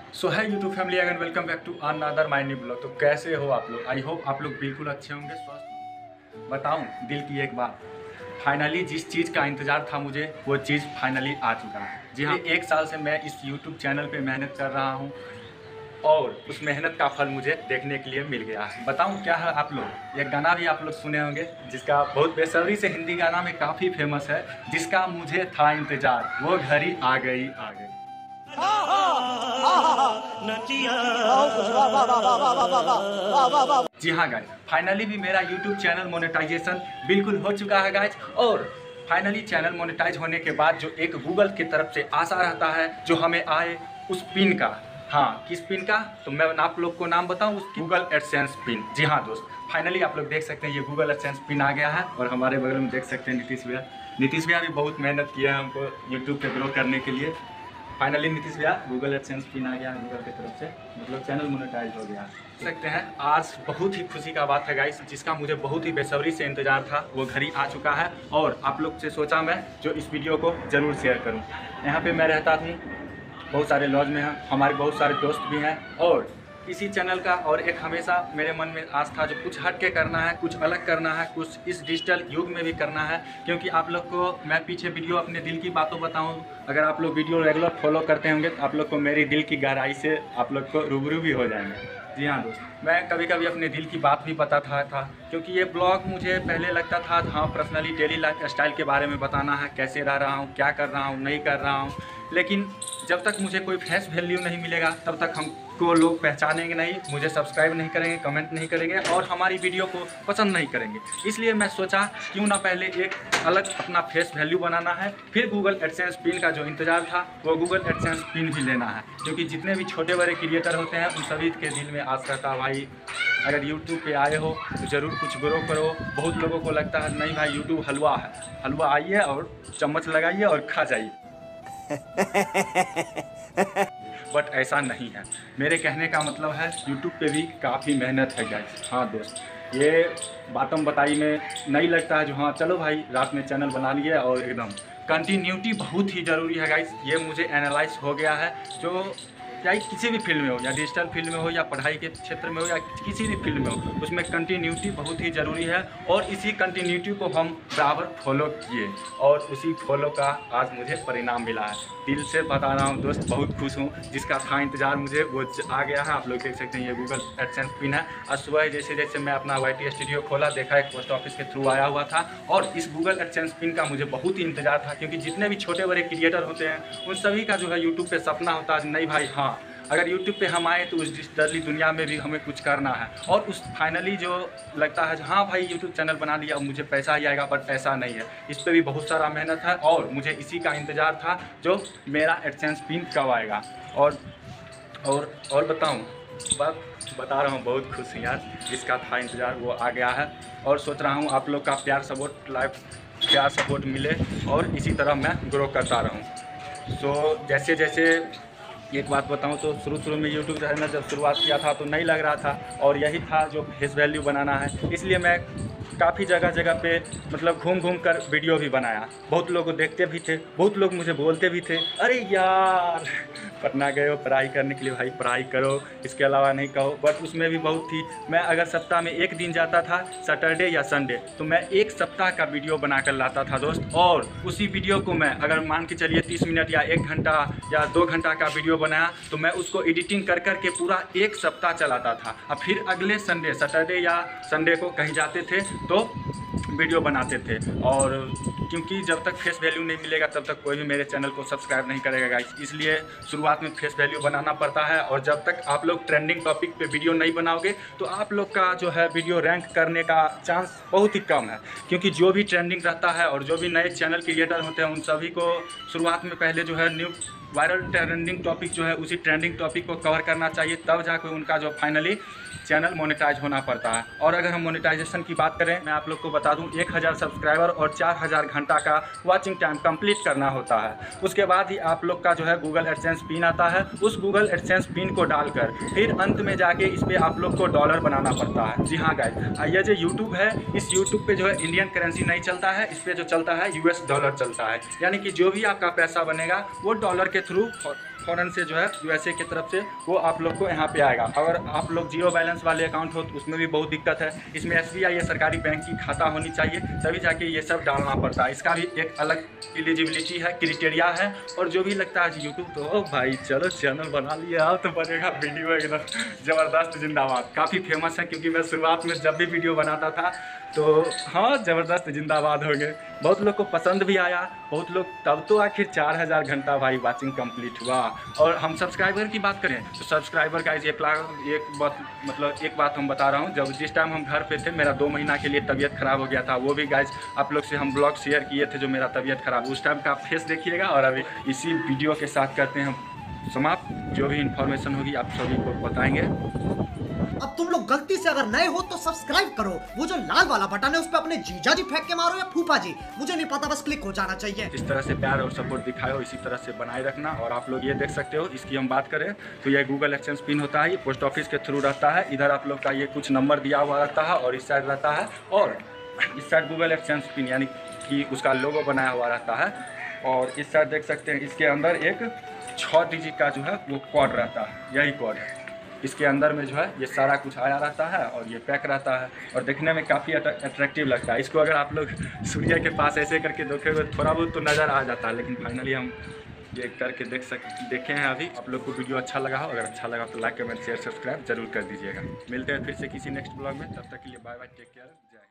सो है YouTube family again welcome back to another my new blog. तो कैसे हो आप लोग? आई होप आप लोग बिल्कुल अच्छे होंगे, स्वस्थ। बताऊं दिल की एक बात, फाइनली जिस चीज़ का इंतज़ार था मुझे वो चीज़ फाइनली आ चुका है। जी हाँ, 1 साल से मैं इस यूट्यूब चैनल पे मेहनत कर रहा हूँ और उस मेहनत का फल मुझे देखने के लिए मिल गया है। बताऊं क्या है आप लोग, एक गाना भी आप लोग सुने होंगे जिसका बहुत बेसब्री से, हिंदी गाना में काफ़ी फेमस है, जिसका मुझे था इंतज़ार, वो घड़ी आ गई आ गई। जी हाँ गाइज, फाइनली भी मेरा यूट्यूब चैनल मोनेटाइजेशन बिल्कुल हो चुका है गाइज। और फाइनली चैनल मोनेटाइज होने के बाद जो एक गूगल की तरफ से आशा रहता है जो हमें आए उस पिन का, हाँ किस पिन का, तो मैं आप लोग को नाम बताऊं, उस गूगल एडसेंस पिन। जी हाँ दोस्त, फाइनली आप लोग देख सकते हैं ये गूगल एडसेंस पिन आ गया है। और हमारे बगल में देख सकते हैं नीतीश भैया भी बहुत मेहनत किया है हमको यूट्यूब पे ग्रो करने के लिए। फाइनली नीतीश भैया गूगल एडसेंस पिन आ गया गूगल की तरफ से, मतलब चैनल मोनेटाइज हो गया। देख सकते हैं आज बहुत ही खुशी का बात है गाइस, जिसका मुझे बहुत ही बेसब्री से इंतजार था, वो घड़ी आ चुका है। और आप लोग से सोचा मैं जो इस वीडियो को ज़रूर शेयर करूं। यहाँ पे मैं रहता हूँ, बहुत सारे लॉज में हैं, हमारे बहुत सारे दोस्त भी हैं। और इसी चैनल का और एक हमेशा मेरे मन में आस था जो कुछ हट के करना है, कुछ अलग करना है, कुछ इस डिजिटल युग में भी करना है। क्योंकि आप लोग को मैं पीछे वीडियो अपने दिल की बातों बताऊं, अगर आप लोग वीडियो रेगुलर फॉलो करते होंगे तो आप लोग को मेरी दिल की गहराई से आप लोग को रूबरू भी हो जाएंगे। जी हाँ दोस्त, मैं कभी कभी अपने दिल की बात भी बताता था, क्योंकि ये ब्लॉग मुझे पहले लगता था हाँ पर्सनली डेली लाइफ स्टाइल के बारे में बताना है, कैसे रह रहा हूँ, क्या कर रहा हूँ, नहीं कर रहा हूँ। लेकिन जब तक मुझे कोई फेस वैल्यू नहीं मिलेगा तब तक हमको लोग पहचानेंगे नहीं, मुझे सब्सक्राइब नहीं करेंगे, कमेंट नहीं करेंगे और हमारी वीडियो को पसंद नहीं करेंगे। इसलिए मैं सोचा क्यों ना पहले एक अलग अपना फेस वैल्यू बनाना है। फिर गूगल एडसेंस पिन का जो इंतज़ार था वो गूगल एडसेंस पिन भी लेना है, क्योंकि जितने भी छोटे बड़े क्रिएटर होते हैं उन सभी के दिल में आस रहता है भाई अगर यूट्यूब पे आए हो तो ज़रूर कुछ ग्रो करो। बहुत लोगों को लगता है नहीं भाई यूट्यूब हलवा है, हलवा आइए और चम्मच लगाइए और खा जाइए। बट ऐसा नहीं है, मेरे कहने का मतलब है यूट्यूब पे भी काफ़ी मेहनत है गाइस। हाँ दोस्त, ये बातम बताई में नहीं लगता है जो हाँ चलो भाई रात में चैनल बना लिए, और एकदम कंटिन्यूटी बहुत ही ज़रूरी है गाइस। ये मुझे एनालाइज हो गया है, जो चाहे किसी भी फील्ड में हो, या डिजिटल फील्ड में हो, या पढ़ाई के क्षेत्र में हो, या किसी भी फील्ड में हो, उसमें कंटिन्यूटी बहुत ही ज़रूरी है। और इसी कंटिन्यूटी को हम बराबर फॉलो किए और उसी फॉलो का आज मुझे परिणाम मिला है। दिल से बता रहा हूँ दोस्त, बहुत खुश हूँ, जिसका था इंतज़ार मुझे वो आ गया है। आप लोग देख सकते हैं ये गूगल एडसेंस पिन है। आज सुबह जैसे जैसे मैं अपना YT स्टूडियो खोला, देखा एक पोस्ट ऑफिस के थ्रू आया हुआ था। और इस गूगल एडसेंस पिन का मुझे बहुत ही इंतज़ार था, क्योंकि जितने भी छोटे बड़े क्रिएटर होते हैं उन सभी का जो है यूट्यूब पे सपना होता है नहीं भाई हाँ अगर यूट्यूब पे हम आए तो उस डिजिटली दुनिया में भी हमें कुछ करना है। और उस फाइनली जो लगता है हाँ भाई यूट्यूब चैनल बना लिया अब मुझे पैसा ही आएगा, बट ऐसा नहीं है। इस पर भी बहुत सारा मेहनत है और मुझे इसी का इंतज़ार था जो मेरा एडसेंस पिन कब आएगा। और बताऊँ, बता रहा हूँ बहुत खुश हूँ यार, जिसका था इंतज़ार वो आ गया है। और सोच रहा हूँ आप लोग का प्यार सपोर्ट मिले और इसी तरह मैं ग्रो करता रहूँ। सो जैसे जैसे एक बात बताऊं तो शुरू में यूट्यूब चैनल जब शुरुआत किया था तो नहीं लग रहा था, और यही था जो फेस वैल्यू बनाना है। इसलिए मैं काफ़ी जगह पे मतलब घूम कर वीडियो भी बनाया। बहुत लोग देखते भी थे, बहुत लोग मुझे बोलते भी थे अरे यार पटना गए हो पढ़ाई करने के लिए, भाई पढ़ाई करो, इसके अलावा नहीं कहो। बट उसमें भी बहुत थी, मैं अगर सप्ताह में एक दिन जाता था सैटरडे या संडे, तो मैं एक सप्ताह का वीडियो बना कर लाता था दोस्त। और उसी वीडियो को मैं अगर मान के चलिए 30 मिनट या 1 घंटा या 2 घंटा का वीडियो बनाया तो मैं उसको एडिटिंग कर के पूरा एक सप्ताह चलाता था। और फिर अगले संडे, सैटरडे या संडे को कहीं जाते थे तो वीडियो बनाते थे। और क्योंकि जब तक फेस वैल्यू नहीं मिलेगा तब तक कोई भी मेरे चैनल को सब्सक्राइब नहीं करेगा गाइस, इसलिए शुरुआत में फेस वैल्यू बनाना पड़ता है। और जब तक आप लोग ट्रेंडिंग टॉपिक पे वीडियो नहीं बनाओगे तो आप लोग का जो है वीडियो रैंक करने का चांस बहुत ही कम है, क्योंकि जो भी ट्रेंडिंग रहता है और जो भी नए चैनल क्रिएटर होते हैं उन सभी को शुरुआत में पहले जो है न्यू वायरल ट्रेंडिंग टॉपिक जो है उसी ट्रेंडिंग टॉपिक को कवर करना चाहिए, तब जाकर उनका जो फाइनली चैनल मोनेटाइज होना पड़ता है। और अगर हम मोनेटाइजेशन की बात करें, मैं आप लोग को बता दूं 1000 सब्सक्राइबर और 4000 घंटा का वाचिंग टाइम कंप्लीट करना होता है। उसके बाद ही आप लोग का जो है गूगल एडसेंस पिन आता है। उस गूगल एडसेंस पिन को डालकर फिर अंत में जाके इस पर आप लोग को डॉलर बनाना पड़ता है। जी हाँ गाइस, ये जो यूट्यूब है, इस यूट्यूब पे जो है इंडियन करेंसी नहीं चलता है, इस पर जो चलता है US डॉलर चलता है। यानी कि जो भी आपका पैसा बनेगा वो डॉलर के के थ्रू फ़ौरन से जो है यूएसए की तरफ से वो आप लोग को यहाँ पे आएगा। अगर आप लोग जीरो बैलेंस वाले अकाउंट हो तो उसमें भी बहुत दिक्कत है। इसमें एसबीआई या सरकारी बैंक की खाता होनी चाहिए, तभी जाके ये सब डालना पड़ता है। इसका भी एक अलग एलिजिबिलिटी है, क्राइटेरिया है। और जो भी लगता है यूट्यूब तो ओ भाई चलो चैनल बना लिया आप तो बनेगा वीडियो एकदम ज़बरदस्त जिंदाबाद। काफ़ी फेमस है क्योंकि मैं शुरुआत में जब भी वीडियो बनाता था तो हाँ ज़बरदस्त जिंदाबाद हो गए। बहुत लोग को पसंद भी आया, बहुत लोग तब तो आखिर 4000 घंटा भाई वाचिंग कंप्लीट हुआ। और हम सब्सक्राइबर की बात करें तो सब्सक्राइबर का एक बात हम बता रहा हूँ। जिस टाइम हम घर पे थे मेरा 2 महीना के लिए तबीयत ख़राब हो गया था। वो भी गाइज आप लोग से हम ब्लॉग शेयर किए थे जो मेरा तबीयत ख़राब, उस टाइम का फेस देखिएगा। और अभी इसी वीडियो के साथ करते हैं हम समाप्त। जो भी इन्फॉर्मेशन होगी आप सभी को बताएंगे। अब तुम लोग गलती से अगर नए हो तो सब्सक्राइब करो, वो जो लाल वाला बटन है उस पर अपने जीजा जी फेंक के मारो या फूफा जी, मुझे नहीं पता, बस क्लिक हो जाना चाहिए। इस तरह से प्यार और सपोर्ट दिखाओ, इसी तरह से बनाए रखना। और आप लोग ये देख सकते हो, इसकी हम बात करें तो ये गूगल एक्सचेंज पिन होता है, ये पोस्ट ऑफिस के थ्रू रहता है। इधर आप लोग का ये कुछ नंबर दिया हुआ रहता है और इस साइड रहता है, और इस साइड गूगल एक्सचेंज पिन यानी कि उसका लोगो बनाया हुआ रहता है। और इस साइड देख सकते हैं इसके अंदर एक 6 डिजिट का जो है वो कोड रहता है, यही कोड है। इसके अंदर में जो है ये सारा कुछ आया रहता है और ये पैक रहता है और देखने में काफ़ी अट्रैक्टिव लगता है। इसको अगर आप लोग सूर्य के पास ऐसे करके देखोगे थोड़ा बहुत तो नज़र आ जाता है, लेकिन फाइनली हम ये करके देखे हैं। अभी आप लोग को वीडियो अच्छा लगा हो, अगर अच्छा लगा तो लाइक कमेंट शेयर सब्सक्राइब जरूर कर दीजिएगा। मिलते हैं फिर से किसी नेक्स्ट ब्लॉग में, तब तक के लिए बाय बाय, टेक केयर, जय।